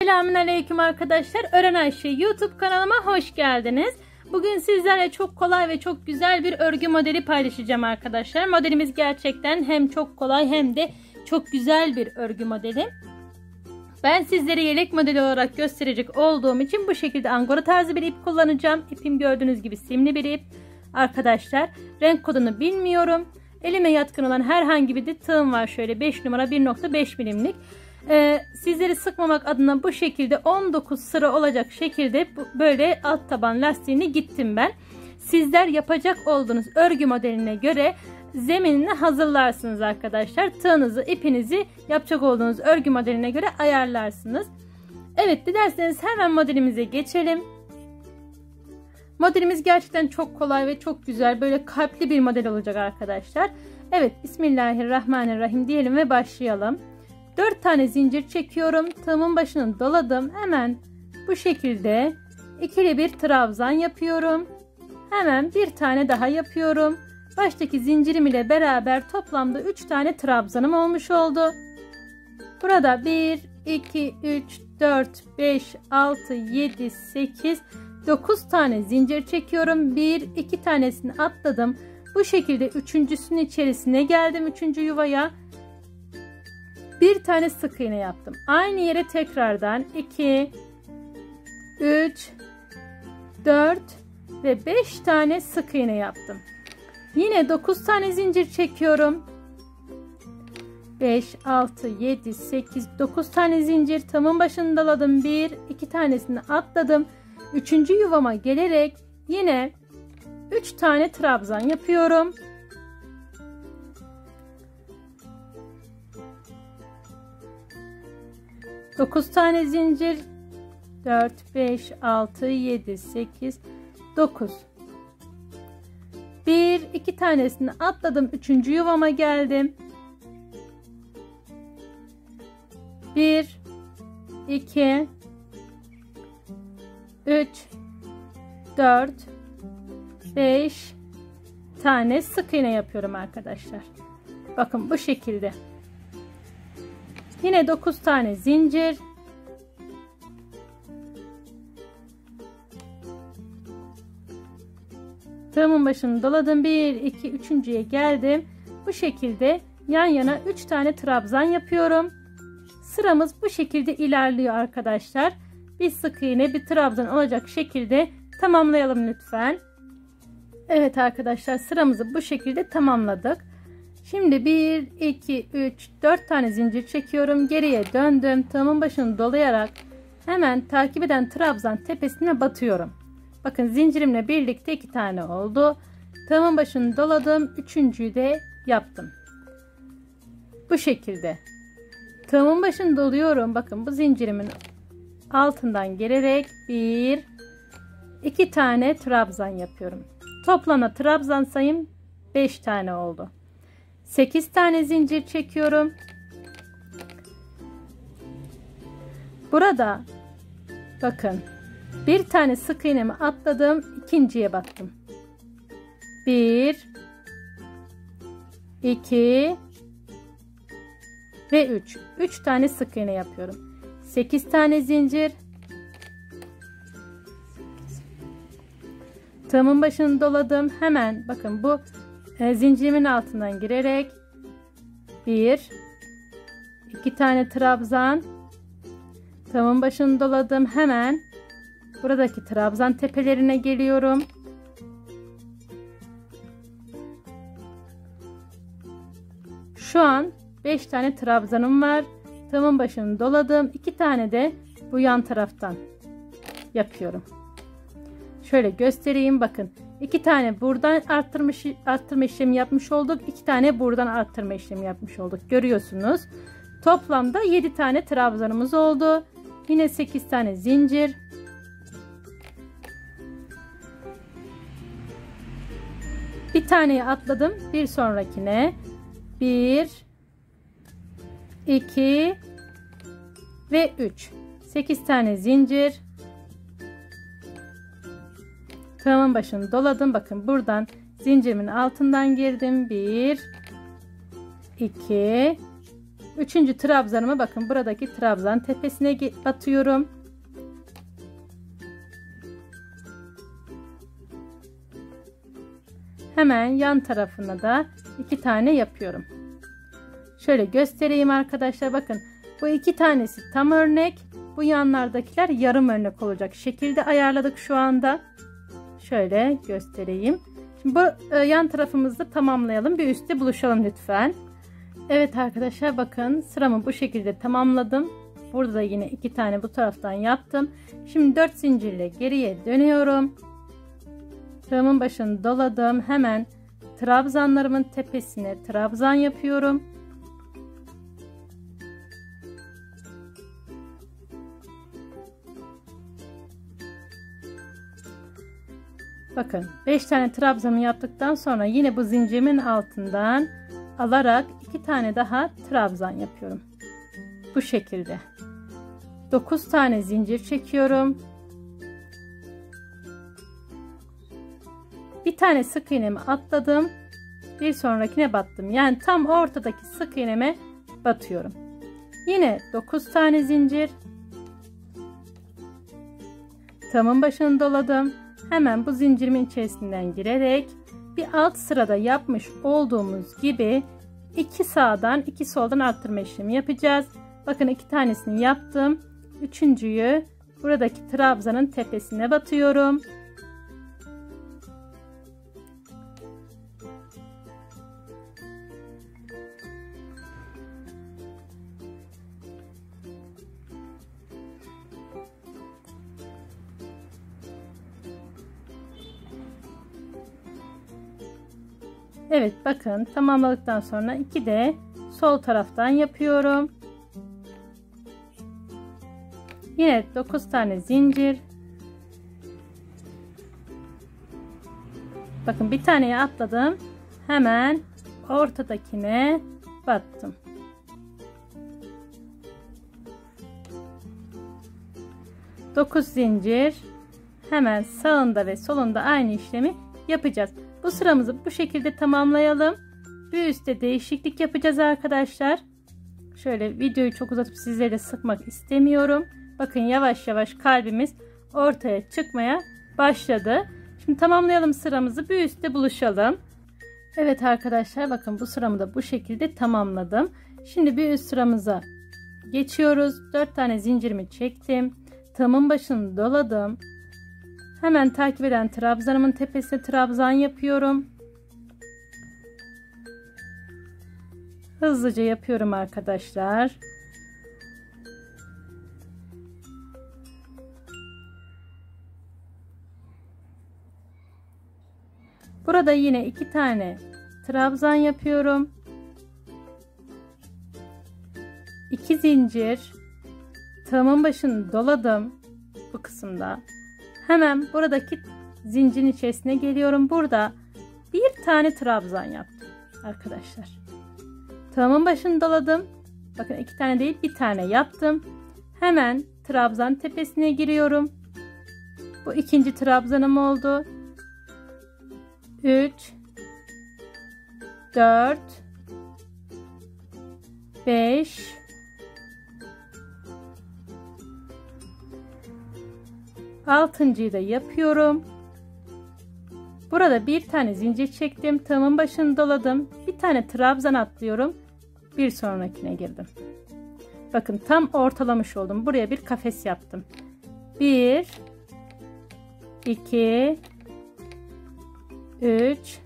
Selamünaleyküm arkadaşlar. Öğren Ayşe YouTube kanalıma hoş geldiniz. Bugün sizlerle çok kolay ve çok güzel bir örgü modeli paylaşacağım arkadaşlar. Modelimiz gerçekten hem çok kolay hem de çok güzel bir örgü modeli. Ben sizlere yelek modeli olarak gösterecek olduğum için bu şekilde angora tarzı bir ip kullanacağım. İpim gördüğünüz gibi simli bir ip. Arkadaşlar renk kodunu bilmiyorum. Elime yatkın olan herhangi bir tığım var. Şöyle 5 numara 1.5 milimlik. Sizleri sıkmamak adına bu şekilde 19 sıra olacak şekilde böyle alt taban lastiğini gittim ben. Sizler yapacak olduğunuz örgü modeline göre zeminini hazırlarsınız arkadaşlar. Tığınızı, ipinizi yapacak olduğunuz örgü modeline göre ayarlarsınız. Evet, dilerseniz hemen modelimize geçelim. Modelimiz gerçekten çok kolay ve çok güzel, böyle kalpli bir model olacak arkadaşlar. Evet, Bismillahirrahmanirrahim diyelim ve başlayalım. 4 tane zincir çekiyorum. Tığımın başını doladım. Hemen bu şekilde ikili bir trabzan yapıyorum. Hemen bir tane daha yapıyorum. Baştaki zincirim ile beraber toplamda 3 tane trabzanım olmuş oldu. Burada 1, 2, 3, 4, 5, 6, 7, 8, 9 tane zincir çekiyorum. 1, 2 tanesini atladım. Bu şekilde üçüncüsünün içerisine geldim. Üçüncü yuvaya. Bir tane sık iğne yaptım. Aynı yere tekrardan 2, 3, 4 ve 5 tane sık iğne yaptım. Yine 9 tane zincir çekiyorum. 5, 6, 7, 8, 9 tane zincir. Tığımın başını doladım. 1, 2 tanesini atladım. Üçüncü yuvama gelerek yine 3 tane trabzan yapıyorum. 9 tane zincir, 4, 5, 6, 7, 8, 9. 1, 2 tanesini atladım. Üçüncü yuvama geldim. 1, 2, 3, 4, 5 tane sık iğne yapıyorum arkadaşlar. Bakın bu şekilde. Yine 9 tane zincir. Tığımın başını doladım. 1, 2, üçüncüye geldim. Bu şekilde yan yana 3 tane trabzan yapıyorum. Sıramız bu şekilde ilerliyor arkadaşlar. Bir sık iğne, bir trabzan olacak şekilde tamamlayalım lütfen. Evet arkadaşlar, sıramızı bu şekilde tamamladık. Şimdi 1, 2, 3, 4 tane zincir çekiyorum. Geriye döndüm. Tığımın başını dolayarak hemen takip eden trabzan tepesine batıyorum. Bakın zincirimle birlikte 2 tane oldu. Tığımın başını doladım. Üçüncüyü de yaptım. Bu şekilde. Tığımın başını doluyorum. Bakın bu zincirimin altından gelerek 1, 2 tane trabzan yapıyorum. Toplamda trabzan sayım 5 tane oldu. 8 tane zincir çekiyorum. Burada bakın bir tane sık iğnemi atladım. İkinciye battım. 1, 2 ve 3. 3 tane sık iğne yapıyorum. 8 tane zincir. Tığımın başını doladım. Hemen bakın bu zincirimin altından girerek 1, 2 tane trabzan. Tığımın başını doladım. Hemen buradaki trabzan tepelerine geliyorum. Şu an 5 tane trabzanım var. Tığımın başını doladım. 2 tane de bu yan taraftan yapıyorum. Şöyle göstereyim, bakın. 2 tane buradan arttırma işlemi yapmış olduk. 2 tane buradan arttırma işlemi yapmış olduk. Görüyorsunuz. Toplamda 7 tane trabzanımız oldu. Yine 8 tane zincir. Bir taneyi atladım. Bir sonrakine 1, 2 ve 3. 8 tane zincir. Tığımın başını doladım. Bakın buradan zincirimin altından girdim. 1, 2 Üçüncü trabzanımı bakın buradaki trabzan tepesine batıyorum. Hemen yan tarafına da 2 tane yapıyorum. Şöyle göstereyim arkadaşlar, bakın bu 2 tanesi tam örnek, bu yanlardakiler yarım örnek olacak şekilde ayarladık şu anda. Şöyle göstereyim. Şimdi bu yan tarafımızda tamamlayalım, bir üstte buluşalım lütfen. Evet arkadaşlar, bakın sıramı bu şekilde tamamladım. Burada da yine 2 tane bu taraftan yaptım. Şimdi 4 zincirle geriye dönüyorum. Tığımın başını doladım. Hemen trabzanlarımın tepesine trabzan yapıyorum. Bakın 5 tane trabzanı yaptıktan sonra yine bu zincirimin altından alarak 2 tane daha trabzan yapıyorum. Bu şekilde 9 tane zincir çekiyorum. Bir tane sık iğnemi atladım, bir sonrakine battım, yani tam ortadaki sık iğneme batıyorum. Yine 9 tane zincir, tığımın başını doladım. Hemen bu zincirimin içerisinden girerek bir alt sırada yapmış olduğumuz gibi 2 sağdan 2 soldan arttırma işlemi yapacağız. Bakın 2 tanesini yaptım. Üçüncüyü buradaki trabzanın tepesine batıyorum. Evet, bakın tamamladıktan sonra 2 de sol taraftan yapıyorum. Yine 9 tane zincir. Bakın bir taneye atladım. Hemen ortadakine battım. Dokuz zincir. Hemen sağında ve solunda aynı işlemi yapacağız. Bu sıramızı bu şekilde tamamlayalım. Bir üstte değişiklik yapacağız arkadaşlar. Şöyle videoyu çok uzatıp sizlere sıkmak istemiyorum. Bakın yavaş yavaş kalbimiz ortaya çıkmaya başladı. Şimdi tamamlayalım sıramızı, bir üstte buluşalım. Evet arkadaşlar, bakın bu sıramı da bu şekilde tamamladım. Şimdi bir üst sıramıza geçiyoruz. 4 tane zincirimi çektim. Tığımın başını doladım. Hemen takip eden trabzanımın tepesine trabzan yapıyorum. Hızlıca yapıyorum arkadaşlar. Burada yine 2 tane trabzan yapıyorum. 2 zincir. Tığımın başını doladım bu kısımda. Hemen buradaki zincirin içerisine geliyorum. Burada bir tane trabzan yaptım arkadaşlar. Tığımın başını doladım. Bakın 2 tane değil, bir tane yaptım. Hemen trabzan tepesine giriyorum. Bu ikinci trabzanım oldu. 3 4 5 altıncıyı da yapıyorum. Burada bir tane zincir çektim. Tığımın başını doladım. Bir tane trabzan atlıyorum. Bir sonrakine girdim. Bakın tam ortalamış oldum. Buraya bir kafes yaptım. 1 2 3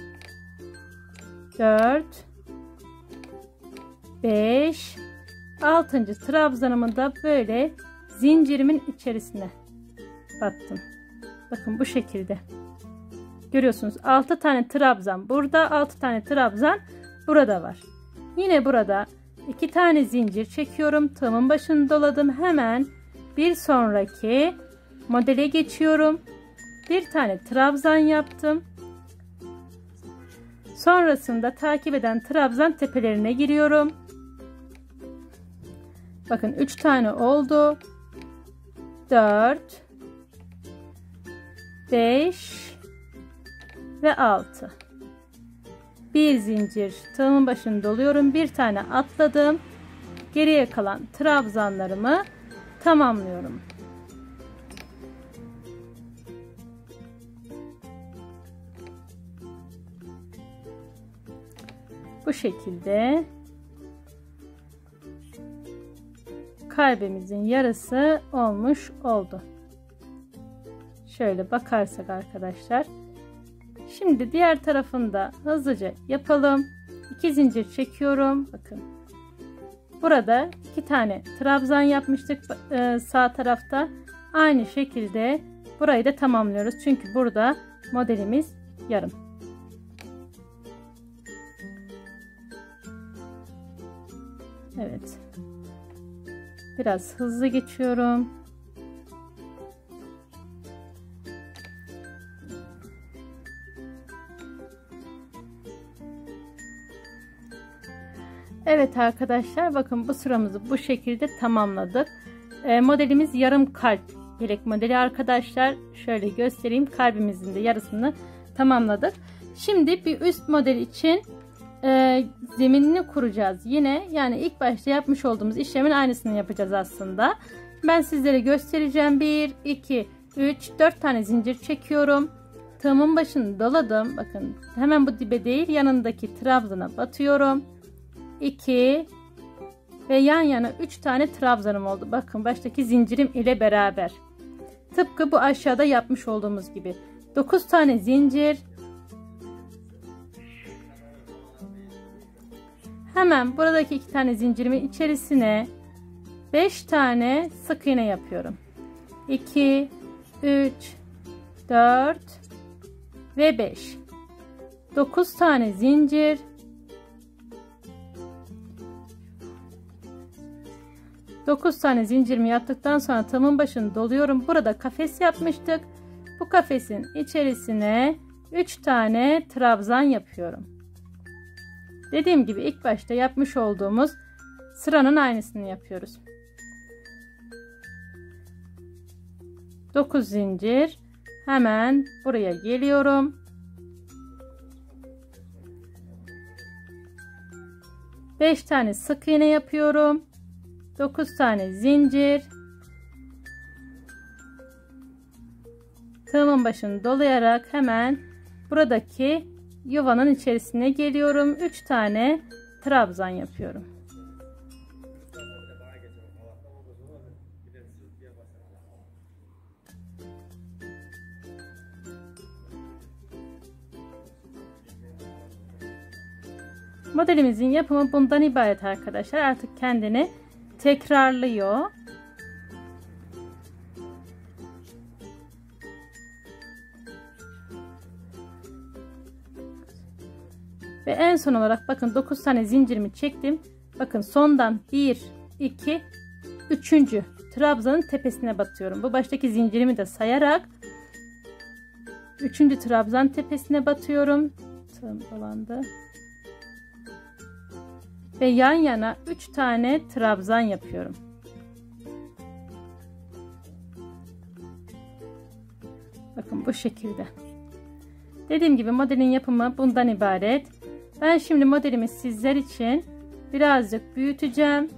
4 5 6. trabzanımı da böyle zincirimin içerisine battım. Bakın bu şekilde. Görüyorsunuz 6 tane trabzan burada, 6 tane trabzan burada var. Yine burada 2 tane zincir çekiyorum. Tığımın başını doladım. Hemen bir sonraki modele geçiyorum. Bir tane trabzan yaptım. Sonrasında takip eden trabzan tepelerine giriyorum. Bakın 3 tane oldu. 4 5 ve 6. Bir zincir, tığımın başını doluyorum. Bir tane atladım. geriye kalan trabzanlarımı tamamlıyorum. Bu şekilde kalbimizin yarısı olmuş oldu. Şöyle bakarsak arkadaşlar. Şimdi diğer tarafında hızlıca yapalım. 2 zincir çekiyorum. Bakın. Burada 2 tane trabzan yapmıştık sağ tarafta. Aynı şekilde burayı da tamamlıyoruz. Çünkü burada modelimiz yarım. Evet. Biraz hızlı geçiyorum. Evet arkadaşlar, bakın bu sıramızı bu şekilde tamamladık. Modelimiz yarım kalp yelek modeli arkadaşlar. Şöyle göstereyim. Kalbimizin de yarısını tamamladık. Şimdi bir üst model için zeminini kuracağız. Yine yani ilk başta yapmış olduğumuz işlemin aynısını yapacağız aslında. Ben sizlere göstereceğim. 1, 2, 3, 4 tane zincir çekiyorum. Tığımın başını doladım. Bakın hemen bu dibe değil, yanındaki trabzana batıyorum. 2 ve yan yana 3 tane trabzanım oldu. Bakın baştaki zincirim ile beraber. Tıpkı bu aşağıda yapmış olduğumuz gibi. 9 tane zincir. Hemen buradaki 2 tane zincirimin içerisine 5 tane sık iğne yapıyorum. 2, 3, 4 ve 5. 9 tane zincir. 9 tane zincirimi yaptıktan sonra tığımın başını doluyorum. Burada kafes yapmıştık. Bu kafesin içerisine 3 tane trabzan yapıyorum. Dediğim gibi ilk başta yapmış olduğumuz sıranın aynısını yapıyoruz. 9 zincir. Hemen buraya geliyorum. 5 tane sık iğne yapıyorum. 9 tane zincir. Tığımın başını dolayarak hemen buradaki yuvanın içerisine geliyorum. 3 tane trabzan yapıyorum. Modelimizin yapımı bundan ibaret arkadaşlar. Artık kendini tekrarlıyor. Ve en son olarak bakın 9 tane zincirimi çektim. Bakın sondan 1, 2, 3. trabzanın tepesine batıyorum. Bu baştaki zincirimi de sayarak 3. trabzan tepesine batıyorum. Tığım dolandı. Ve yan yana 3 tane trabzan yapıyorum. Bakın bu şekilde. Dediğim gibi modelin yapımı bundan ibaret. Ben şimdi modelimi sizler için birazcık büyüteceğim.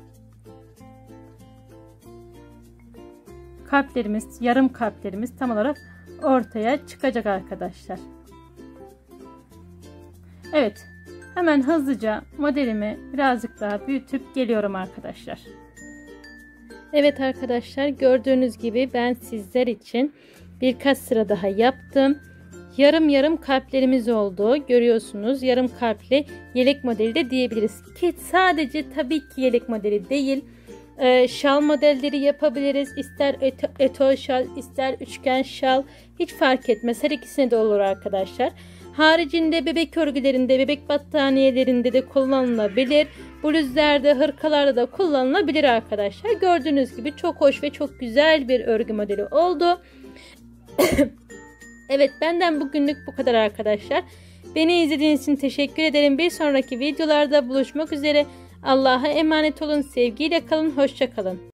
Kalplerimiz, yarım kalplerimiz tam olarak ortaya çıkacak arkadaşlar. Evet. Hemen hızlıca modelimi birazcık daha büyütüp geliyorum arkadaşlar. Evet arkadaşlar, gördüğünüz gibi ben sizler için birkaç sıra daha yaptım. Yarım yarım kalplerimiz oldu. Görüyorsunuz, yarım kalpli yelek modeli de diyebiliriz. Ki sadece tabii ki yelek modeli değil. Şal modelleri yapabiliriz. İster etol şal, ister üçgen şal, hiç fark etmez. Her ikisine de olur arkadaşlar. Haricinde bebek örgülerinde, bebek battaniyelerinde de kullanılabilir. Bluzlarda, hırkalarda da kullanılabilir arkadaşlar. Gördüğünüz gibi çok hoş ve çok güzel bir örgü modeli oldu. Evet, benden bugünlük bu kadar arkadaşlar. Beni izlediğiniz için teşekkür ederim. Bir sonraki videolarda buluşmak üzere. Allah'a emanet olun. Sevgiyle kalın. Hoşça kalın.